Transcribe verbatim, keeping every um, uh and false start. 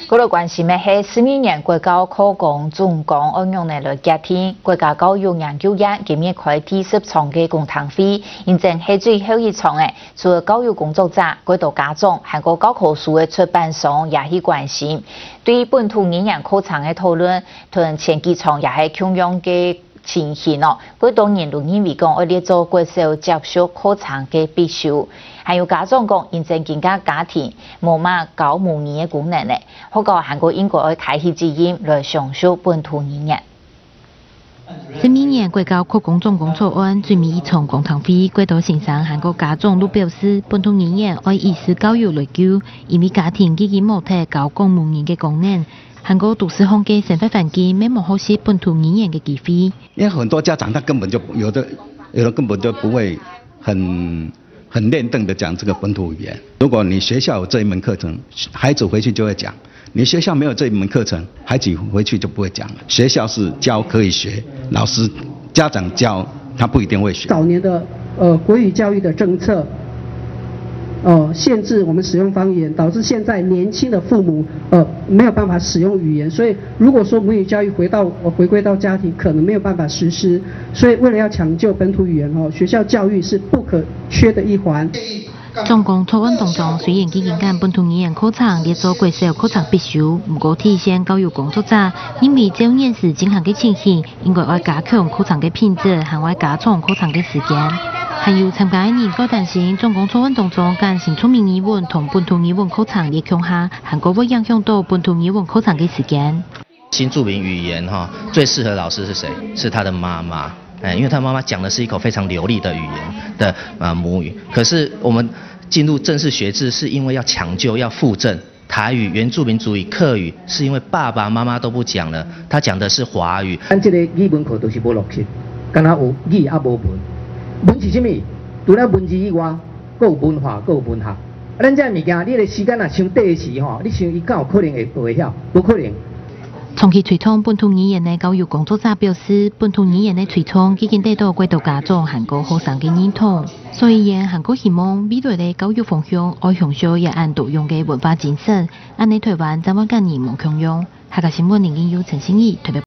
嗰度关心的是十二年国教课纲总纲应用的来家庭国家教育研究院今日开第十场嘅公堂会，现正系最后一场嘅，除了教育工作者、各度家长，还有教科书的出版商也是关心。对于本土语言课程的讨论，同前几场也系同样嘅情形哦。佢当然都认为讲，我哋做国小接受课程嘅必修。还有家长讲，现正更加家庭冇乜教母语的功能咧，好过韩国应该要开启基因来上修本土语言。 十二年国教课纲总工作案最尾一场公堂会，国道先生韩国家长都表示，本土语言要以师教育来救，因为家庭已经冇睇教讲母语嘅功能。韩国都市方嘅生活环境没冇好学本土语言嘅机会。 因为很多家长他根本就有的，有的根本就不会很。很练邓的讲这个本土语言。如果你学校有这一门课程，孩子回去就会讲；你学校没有这一门课程，孩子回去就不会讲了。学校是教可以学，老师、家长教他不一定会学。 早年的呃国语教育的政策，呃限制我们使用方言，导致现在年轻的父母呃没有办法使用语言，所以如果说母语教育回到呃回归到家庭，可能没有办法实施。所以为了要抢救本土语言哦，学校教育是不可缺的一环。 总共草案当中，虽然已经将本土语言课程列作国小课程必修，不过提醒教育工作者，因为照现时进行嘅情形，应该要加强课程嘅品质，还要加长课程嘅时间。还有参加的人个担心，总共草案当中将新出名语文同本土语文课程列强下，韩国会影响到本土语文课程嘅时间。 新著名语言哈，最适合老师是谁？是他的妈妈。哎，因为他妈妈讲的是一口非常流利的语言的呃母语，可是我们进入正式学制，是因为要抢救、要复振台语、原住民族语、客语，是因为爸爸妈妈都不讲了，他讲的是华语。 咱这个语文课都是无录取，敢若有语也无文，文是什么？除了文字以外，还有文化，还有文学。啊，咱这物件，你个时间啊，像第时吼，你想伊敢有可能会会晓？无可能。 长期推动本土语言的教育工作者表示，本土语言的推动已经得到国度家长、韩国学生的认同，所以言韩国希望未来的教育方向要向小也按多用的文化精神，安尼台湾怎么今年冇强用？下个新闻林英有陈心怡特别。